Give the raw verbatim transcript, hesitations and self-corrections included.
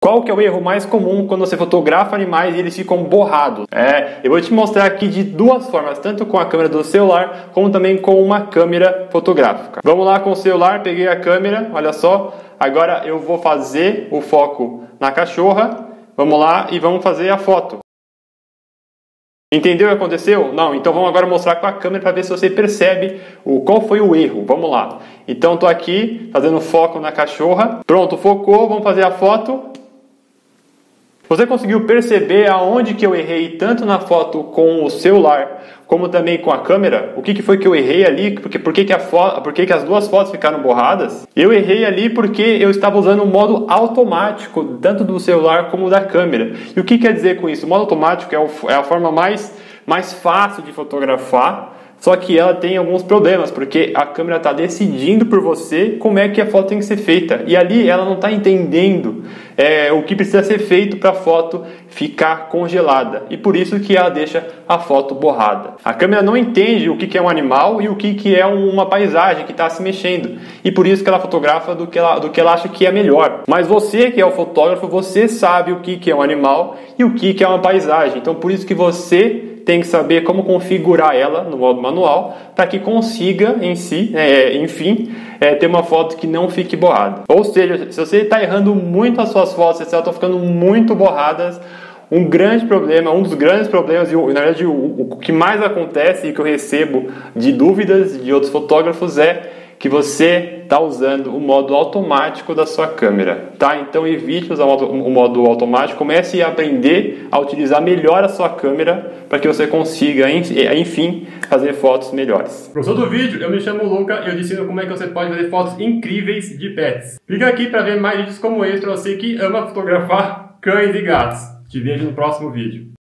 Qual que é o erro mais comum quando você fotografa animais e eles ficam borrados? É, eu vou te mostrar aqui de duas formas, tanto com a câmera do celular, como também com uma câmera fotográfica. Vamos lá com o celular, peguei a câmera, olha só. Agora eu vou fazer o foco na cachorra. Vamos lá e vamos fazer a foto. Entendeu o que aconteceu? Não, então vamos agora mostrar com a câmera para ver se você percebe o, qual foi o erro. Vamos lá. Então estou aqui fazendo foco na cachorra. Pronto, focou, vamos fazer a foto. Você conseguiu perceber aonde que eu errei tanto na foto com o celular como também com a câmera? O que, que foi que eu errei ali? Porque, por que, que, a foto, por que, que as duas fotos ficaram borradas? Eu errei ali porque eu estava usando o modo automático, tanto do celular como da câmera. E o que quer dizer com isso? O modo automático é, o, é a forma mais, mais fácil de fotografar, só que ela tem alguns problemas, porque a câmera está decidindo por você como é que a foto tem que ser feita. E ali ela não está entendendo é, o que precisa ser feito para a foto ficar congelada. E por isso que ela deixa a foto borrada. A câmera não entende o que, que é um animal e o que, que é uma paisagem que está se mexendo. E por isso que ela fotografa do que ela, do que ela acha que é melhor. Mas você que é o fotógrafo, você sabe o que, que é um animal e o que, que é uma paisagem. Então por isso que você tem que saber como configurar ela no modo manual para que consiga em si, é, enfim, é, ter uma foto que não fique borrada. Ou seja, se você está errando muito as suas fotos, se elas estão ficando muito borradas, um grande problema, um dos grandes problemas, e na verdade o, o que mais acontece e que eu recebo de dúvidas de outros fotógrafos é que você está usando o modo automático da sua câmera, tá? Então evite usar o modo automático, comece a aprender a utilizar melhor a sua câmera para que você consiga, enfim, fazer fotos melhores. Gostou do vídeo? Eu me chamo Luca e eu te ensino como é que você pode fazer fotos incríveis de pets. Clica aqui para ver mais vídeos como esse para você que ama fotografar cães e gatos. Te vejo no próximo vídeo.